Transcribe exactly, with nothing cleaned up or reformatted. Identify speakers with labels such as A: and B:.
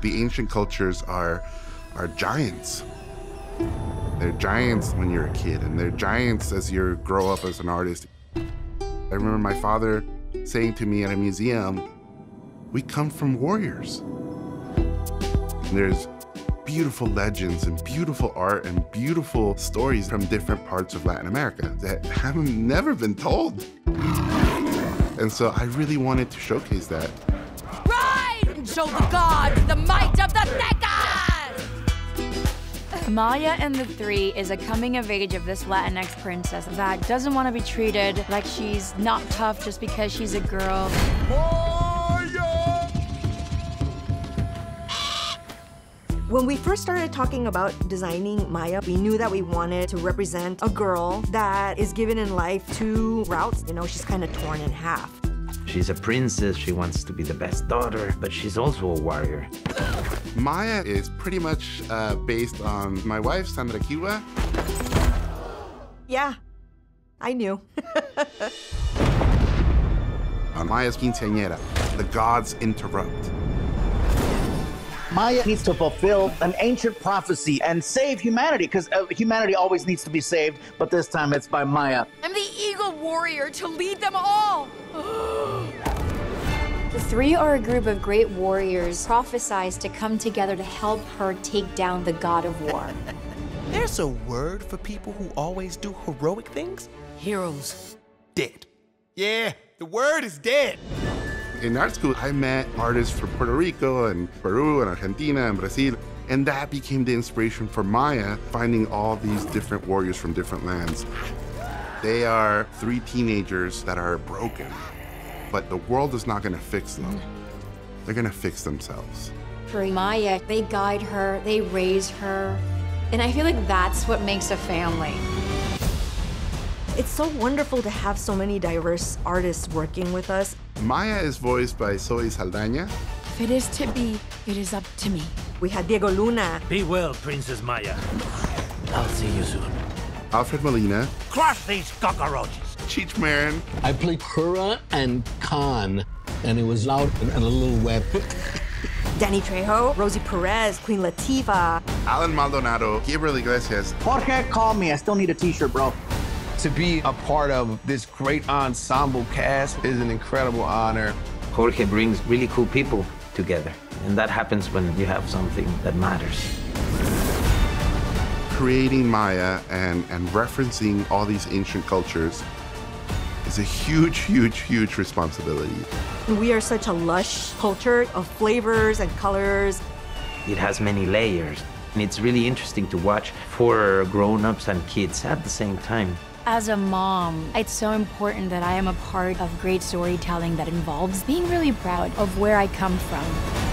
A: The ancient cultures are, are giants. They're giants when you're a kid, and they're giants as you grow up as an artist. I remember my father saying to me at a museum, we come from warriors. And there's beautiful legends and beautiful art and beautiful stories from different parts of Latin America that have never been told. And so I really wanted to showcase that.
B: Ride and show the gods the might of the Aztecas!
C: Maya and the Three is a coming of age of this Latinx princess that doesn't want to be treated like she's not tough just because she's a girl.
D: When we first started talking about designing Maya, we knew that we wanted to represent a girl that is given in life two routes. You know, she's kind of torn in half.
E: She's a princess, she wants to be the best daughter, but she's also a warrior.
A: Maya is pretty much uh, based on my wife, Sandra Equihua.
D: Yeah, I knew.
A: On Maya's quinceañera, the gods interrupt.
F: Maya needs to fulfill an ancient prophecy and save humanity, because uh, humanity always needs to be saved, but this time it's by Maya.
B: I'm the eagle warrior to lead them all.
C: The Three are a group of great warriors prophesized to come together to help her take down the god of war.
G: There's a word for people who always do heroic things.
B: Heroes.
G: Dead. Yeah, the word is dead.
A: In art school, I met artists from Puerto Rico and Peru and Argentina and Brazil, and that became the inspiration for Maya, finding all these different warriors from different lands. They are three teenagers that are broken, but the world is not gonna fix them. They're gonna fix themselves.
C: For Maya, they guide her, they raise her, and I feel like that's what makes a family.
D: It's so wonderful to have so many diverse artists working with us.
A: Maya is voiced by Zoe Saldaña.
B: If it is to be, it is up to me.
D: We had Diego Luna.
H: Be well, Princess Maya. I'll see you soon.
A: Alfred Molina.
H: Crush these cockroaches.
A: Cheech Marin.
I: I played Hura and Khan, and it was loud and a little wet.
D: Danny Trejo, Rosie Perez, Queen Latifah.
A: Alan Maldonado. Gabriel Iglesias.
F: Jorge, call me. I still need a t-shirt, bro.
J: To be a part of this great ensemble cast is an incredible honor.
E: Jorge brings really cool people together, and that happens when you have something that matters.
A: Creating Maya and, and referencing all these ancient cultures is a huge, huge, huge responsibility.
D: We are such a lush culture of flavors and colors.
E: It has many layers, and it's really interesting to watch for grown-ups and kids at the same time.
C: As a mom, it's so important that I am a part of great storytelling that involves being really proud of where I come from.